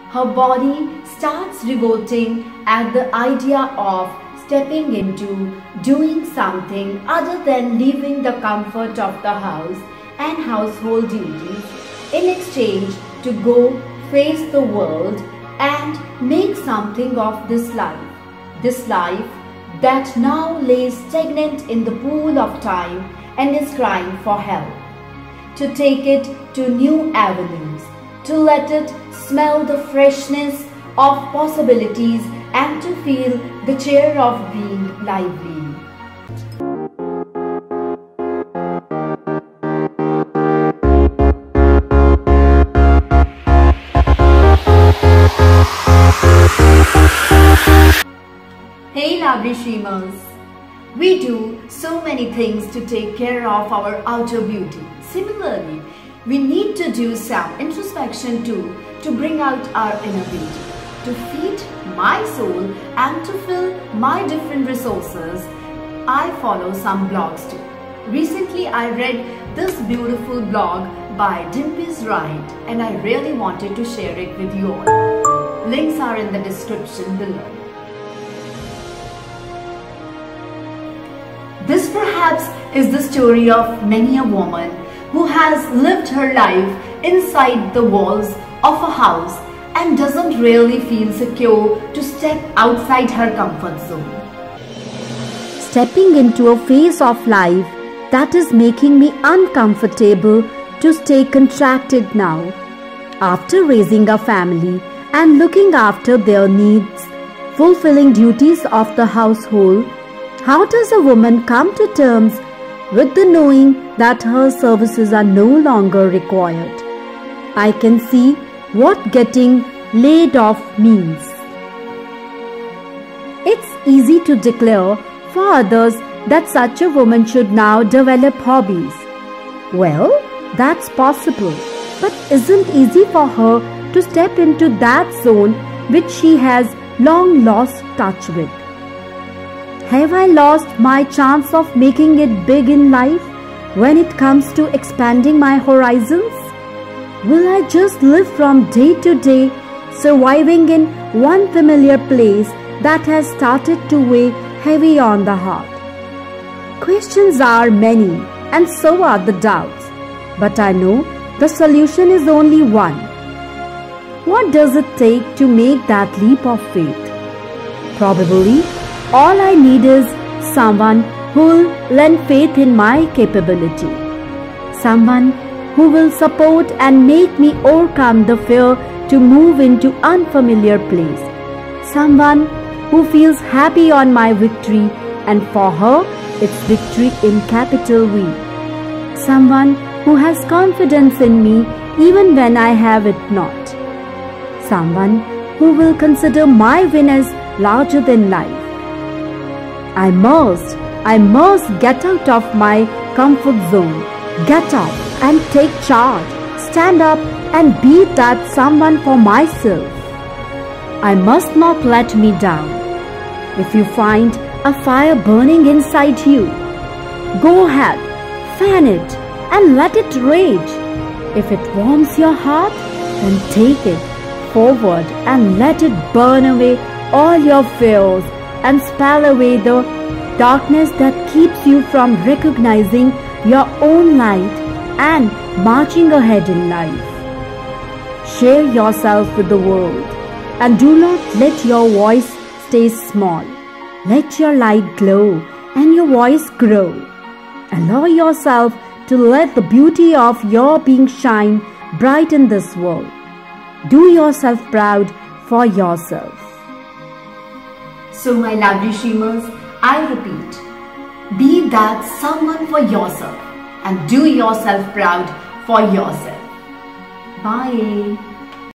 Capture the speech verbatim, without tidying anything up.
her body starts revolting at the idea of stepping into doing something other than leaving the comfort of the house and household duties in exchange to go face the world and make something of this life. This life that now lays stagnant in the pool of time and is crying for help. To take it to new avenues, to let it smell the freshness of possibilities and to feel the cheer of being lively. Hey lovely streamers, we do so many things to take care of our outer beauty. Similarly, we need to do some introspection too to bring out our inner beauty, to feed my soul and to fill my different resources. I follow some blogs too. Recently I read this beautiful blog by DIMPYSWRITE and I really wanted to share it with you all. Links are in the description below. This perhaps is the story of many a woman who has lived her life inside the walls of a house and doesn't really feel secure to step outside her comfort zone. Stepping into a phase of life that is making me uncomfortable to stay contracted now. After raising a family and looking after their needs, fulfilling duties of the household, how does a woman come to terms with the knowing that her services are no longer required? I can see what getting laid off means. It's easy to declare for others that such a woman should now develop hobbies. Well, that's possible, but isn't easy for her to step into that zone which she has long lost touch with. Have I lost my chance of making it big in life when it comes to expanding my horizons? Will I just live from day to day, surviving in one familiar place that has started to weigh heavy on the heart? Questions are many and so are the doubts, but I know the solution is only one. What does it take to make that leap of faith? Probably all I need is someone who will lend faith in my capability. Someone who will support and make me overcome the fear to move into unfamiliar place. Someone who feels happy on my victory and for her it's victory in capital V. Someone who has confidence in me even when I have it not. Someone who will consider my win as larger than life. I must, I must get out of my comfort zone, get up and take charge, stand up and be that someone for myself. I must not let me down. If you find a fire burning inside you, go ahead, fan it and let it rage. If it warms your heart, then take it forward and let it burn away all your fears and spell away the darkness that keeps you from recognizing your own light and marching ahead in life. Share yourself with the world and do not let your voice stay small. Let your light glow and your voice grow. Allow yourself to let the beauty of your being shine bright in this world. Do yourself proud for yourself. So my lovely streamers, I repeat, be that someone for yourself and do yourself proud for yourself. Bye.